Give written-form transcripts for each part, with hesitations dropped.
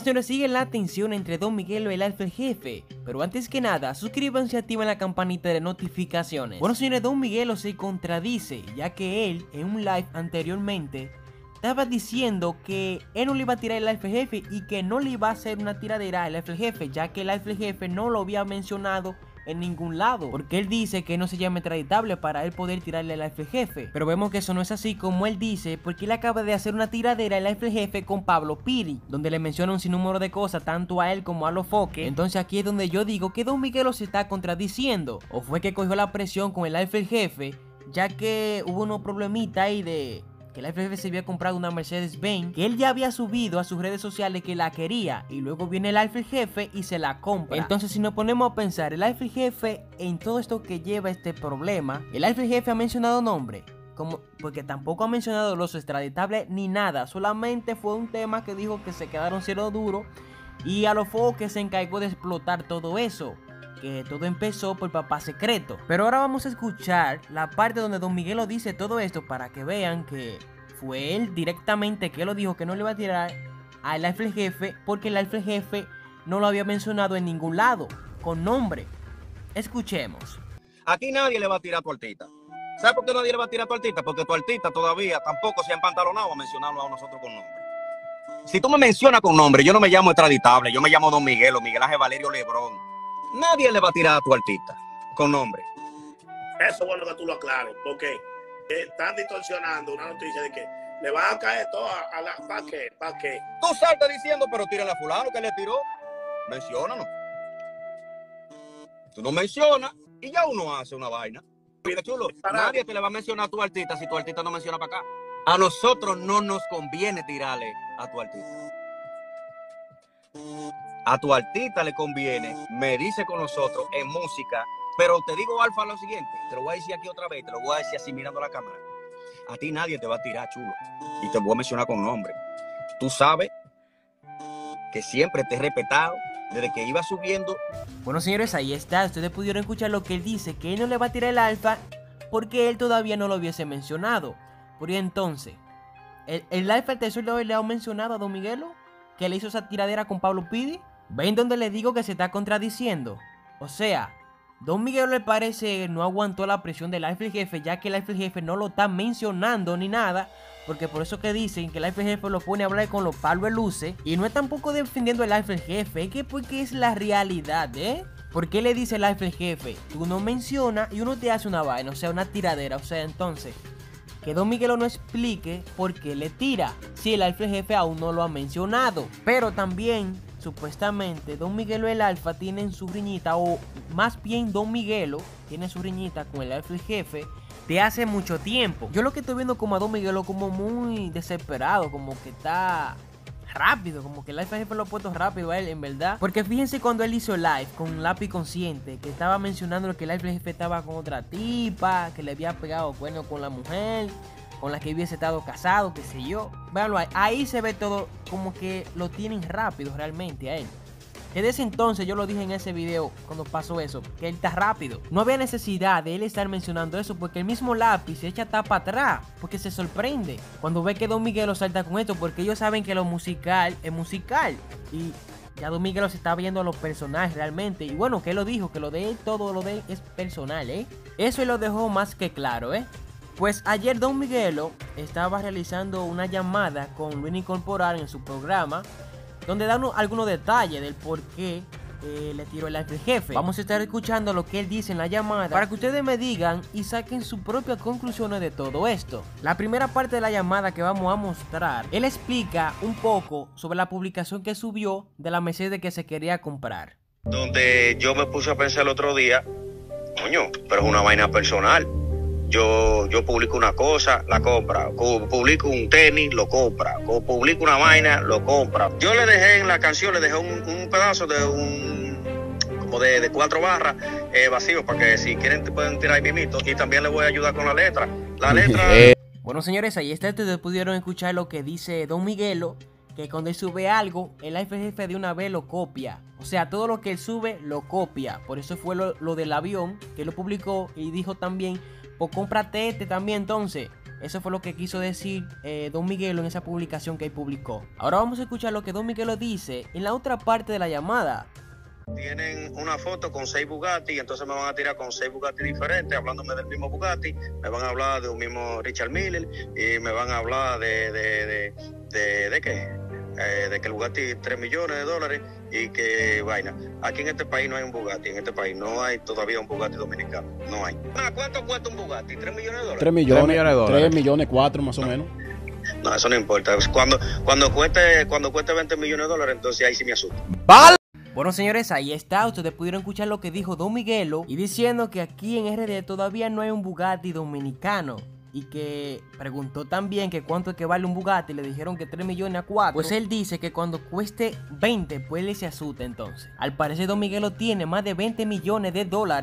señores, sigue la tensión entre Don Miguelo y el Alfa el Jefe, pero antes que nada, suscríbanse y activen la campanita de notificaciones. Bueno señores, Don Miguelo se contradice, ya que él, en un live anteriormente, estaba diciendo que él no le iba a tirar el Alfa el Jefe y que no le iba a hacer una tiradera al Alfa el Jefe, ya que el Alfa el Jefe no lo había mencionado en ningún lado, porque él dice que no se llama extraditable para él poder tirarle al Alfa el Jefe. Pero vemos que eso no es así como él dice, porque él acaba de hacer una tiradera al Alfa el Jefe con Pablo Piri, donde le menciona un sinnúmero de cosas tanto a él como a los foques. Entonces aquí es donde yo digo que Don Miguelo se está contradiciendo, o fue que cogió la presión con el Alfa el Jefe, ya que hubo unos problemitas ahí de que el Alfa el Jefe se había comprado una Mercedes-Benz, que él ya había subido a sus redes sociales que la quería, y luego viene el Alfa el Jefe y se la compra. Entonces si nos ponemos a pensar, el Alfa el Jefe en todo esto que lleva este problema, el Alfa el Jefe ha mencionado nombre, porque tampoco ha mencionado los extraditables ni nada, solamente fue un tema que dijo que se quedaron cero duro, y a los foques se encargó de explotar todo eso, que todo empezó por Papá Secreto. Pero ahora vamos a escuchar la parte donde Don Miguelo dice todo esto para que vean que fue él directamente que lo dijo que no le iba a tirar al Alfa el Jefe, porque el Alfa el Jefe no lo había mencionado en ningún lado, con nombre. Escuchemos. Aquí nadie le va a tirar a tu artista. ¿Sabes por qué nadie le va a tirar a tu artista? Porque tu artista todavía tampoco se ha empantalonado a mencionarlo a nosotros con nombre. Si tú me mencionas con nombre, yo no me llamo extraditable, yo me llamo Don Miguelo, Miguel Ángel Valerio Lebrón. Nadie le va a tirar a tu artista con nombre. Eso es bueno que tú lo aclares, porque están distorsionando una noticia de que le van a caer todo a la... ¿Para qué? ¿Para qué? Tú saltas diciendo, pero tírale a fulano que le tiró. Menciónanos. Tú no mencionas y ya uno hace una vaina. Mira, chulo, nadie te le va a mencionar a tu artista si tu artista no menciona para acá. A nosotros no nos conviene tirarle a tu artista. A tu artista le conviene medirse con nosotros en música. Pero te digo, Alfa, lo siguiente. Te lo voy a decir aquí otra vez. Te lo voy a decir así mirando la cámara. A ti nadie te va a tirar, chulo. Y te voy a mencionar con nombre. Tú sabes que siempre te he respetado desde que iba subiendo. Bueno señores, ahí está. Ustedes pudieron escuchar lo que él dice, que él no le va a tirar el Alfa porque él todavía no lo hubiese mencionado. Por entonces, el Alfa el tercero le ha mencionado a Don Miguelo que le hizo esa tiradera con Pablo Pidi. ¿Ven donde le digo que se está contradiciendo? O sea, Don Miguelo le parece no aguantó la presión del Alfa el Jefe, ya que el Alfa el Jefe no lo está mencionando ni nada, porque por eso que dicen que el Alfa el Jefe lo pone a hablar con los palos de luces, y no es tampoco defendiendo el Alfa el Jefe, es que porque es la realidad, ¿Por qué le dice el Alfa el Jefe? Tú no mencionas y uno te hace una vaina, o sea, una tiradera, o sea, entonces que Don Miguelo no explique por qué le tira, si el Alfa el Jefe aún no lo ha mencionado. Pero también, supuestamente, Don Miguelo y el Alfa tienen su riñita, o más bien Don Miguelo tiene su riñita con el Alfa el Jefe de hace mucho tiempo. Yo lo que estoy viendo como a Don Miguelo como muy desesperado, como que está rápido, como que el Alfa el Jefe lo ha puesto rápido a él, en verdad. Porque fíjense cuando él hizo live con Lápiz Consciente, que estaba mencionando que el Alfa el Jefe estaba con otra tipa, que le había pegado cuerno con la mujer con la que hubiese estado casado, qué sé yo. Véanlo ahí se ve todo como que lo tienen rápido realmente a él. Que desde entonces yo lo dije en ese video cuando pasó eso, que él está rápido. No había necesidad de él estar mencionando eso, porque el mismo Lápiz se echa tapa atrás, porque se sorprende cuando ve que Don Miguelo salta con esto, porque ellos saben que lo musical es musical. Y ya Don Miguelo se está viendo a los personajes realmente. Y bueno, que él lo dijo, que lo de él, todo lo de él es personal, Eso él lo dejó más que claro, Pues ayer Don Miguelo estaba realizando una llamada con Luis Corporal en su programa, donde dan algunos detalles del por qué le tiró el Alfa el Jefe. Vamos a estar escuchando lo que él dice en la llamada para que ustedes me digan y saquen sus propias conclusiones de todo esto. La primera parte de la llamada que vamos a mostrar, él explica un poco sobre la publicación que subió de la Mercedes que se quería comprar. Donde yo me puse a pensar el otro día, coño, pero es una vaina personal. Yo publico una cosa, la compra. Publico un tenis, lo compra. Publico una vaina, lo compra. Yo le dejé en la canción, le dejé un pedazo de como de 4 barras vacío, para que si quieren pueden tirar ahí mismito. Y también le voy a ayudar con la letra. La letra... Bueno señores, ahí está, ustedes pudieron escuchar lo que dice Don Miguelo, que cuando él sube algo, el Alfa el Jefe de una vez lo copia. O sea, todo lo que él sube, lo copia. Por eso fue lo del avión, que lo publicó y dijo también, pues cómprate también entonces. Eso fue lo que quiso decir Don Miguelo en esa publicación que él publicó. Ahora vamos a escuchar lo que Don Miguelo dice en la otra parte de la llamada. Tienen una foto con 6 Bugatti y entonces me van a tirar con 6 Bugatti diferentes, hablándome del mismo Bugatti, me van a hablar de un mismo Richard Mille y me van a hablar de qué, de que el Bugatti es $3 millones y que vaina. Aquí en este país no hay un Bugatti, en este país no hay todavía un Bugatti dominicano, no hay. ¿Cuánto cuesta un Bugatti? ¿$3 millones? 3 millones, 3 millones 4 más o menos. No, eso no importa. Cuando cueste $20 millones, entonces ahí sí me asusta. ¡Vale! Bueno, señores, ahí está, ustedes pudieron escuchar lo que dijo Don Miguelo y diciendo que aquí en RD todavía no hay un Bugatti dominicano. Y que preguntó también que cuánto es que vale un Bugatti, le dijeron que 3 millones a 4. Pues él dice que cuando cueste 20, pues él se asusta entonces. Al parecer Don Miguelo tiene más de $20 millones.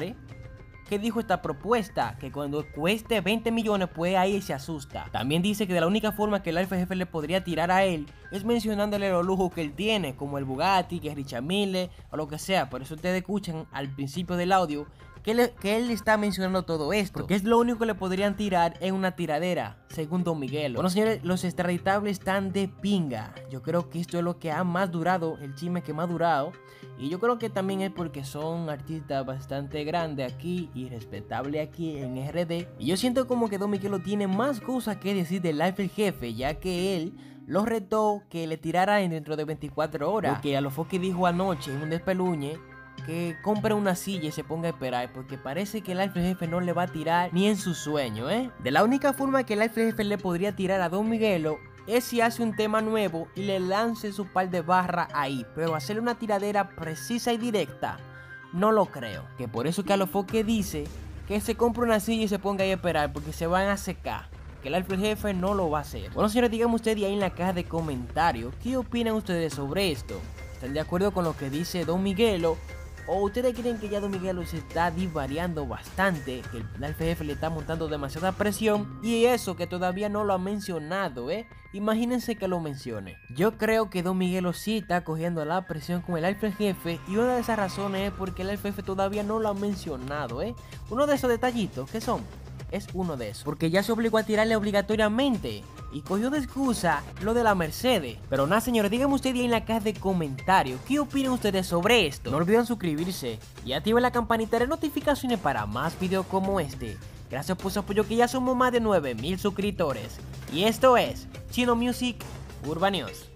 ¿Qué dijo esta propuesta? Que cuando cueste 20 millones, pues ahí se asusta. También dice que de la única forma que el Alfa Jefe le podría tirar a él es mencionándole los lujos que él tiene, como el Bugatti, que es Richard Mille o lo que sea. Por eso ustedes escuchan al principio del audio que él está mencionando todo esto, porque es lo único que le podrían tirar en una tiradera, según Don Miguelo. Bueno, señores, los extraditables están de pinga. Yo creo que esto es lo que ha más durado, el chisme que más ha durado. Y yo creo que también es porque son artistas bastante grandes aquí y respetables aquí en RD. Y yo siento como que Don Miguelo tiene más cosas que decir del Life el Jefe, ya que él lo retó que le tirara dentro de 24 horas. Porque a lo que dijo anoche en un despeluñe, que compre una silla y se ponga a esperar, porque parece que el Alfa Jefe no le va a tirar ni en su sueño, De la única forma que el Alfa Jefe le podría tirar a Don Miguelo es si hace un tema nuevo y le lance su par de barras ahí, pero hacerle una tiradera precisa y directa, no lo creo. Que por eso que a lo que dice que se compre una silla y se ponga ahí a esperar, porque se van a secar. Que el Alfa Jefe no lo va a hacer. Bueno, señores, díganme ustedes ahí en la caja de comentarios, ¿qué opinan ustedes sobre esto? ¿Están de acuerdo con lo que dice Don Miguelo? ¿O ustedes creen que ya Don Miguelo se está divariando bastante? Que el Alfa Jefe le está montando demasiada presión. Y eso que todavía no lo ha mencionado, Imagínense que lo mencione. Yo creo que Don Miguelo sí está cogiendo la presión con el Alfa Jefe. Y una de esas razones es porque el Alfa Jefe todavía no lo ha mencionado, Uno de esos detallitos, ¿qué son? Es uno de esos. Porque ya se obligó a tirarle obligatoriamente. Y cogió de excusa lo de la Mercedes. Pero nada, señores, díganme ustedes ahí en la caja de comentarios ¿qué opinan ustedes sobre esto? No olviden suscribirse y activen la campanita de notificaciones para más videos como este. Gracias por su apoyo, que ya somos más de 9000 suscriptores. Y esto es Chino Music Urban News.